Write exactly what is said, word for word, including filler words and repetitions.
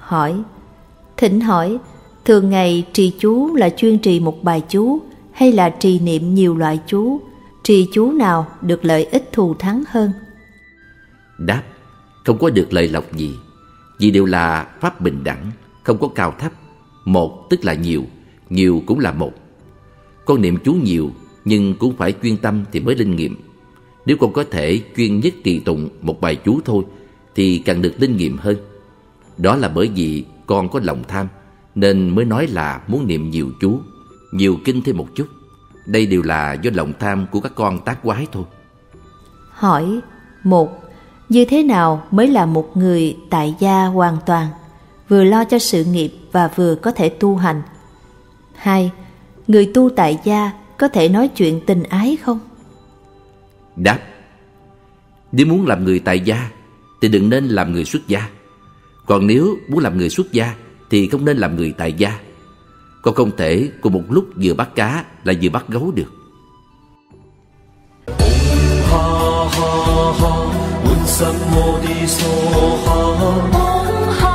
hỏi: thỉnh hỏi, thường ngày trì chú là chuyên trì một bài chú hay là trì niệm nhiều loại chú? Trì chú nào được lợi ích thù thắng hơn? Đáp: không có được lợi lộc gì, vì đều là pháp bình đẳng, không có cao thấp. Một tức là nhiều, nhiều cũng là một. Con niệm chú nhiều nhưng cũng phải chuyên tâm thì mới linh nghiệm. Nếu con có thể chuyên nhất trì tụng một bài chú thôi thì càng được linh nghiệm hơn. Đó là bởi vì con có lòng tham nên mới nói là muốn niệm nhiều chú, nhiều kinh thêm một chút. Đây đều là do lòng tham của các con tác quái thôi. Hỏi: một. Như thế nào mới là một người tại gia hoàn toàn, vừa lo cho sự nghiệp và vừa có thể tu hành? Hai. Người tu tại gia có thể nói chuyện tình ái không? Đáp: nếu muốn làm người tại gia thì đừng nên làm người xuất gia. Còn nếu muốn làm người xuất gia thì không nên làm người tại gia. Con không thể cùng một lúc vừa bắt cá lại vừa bắt gấu được. ha ha ha,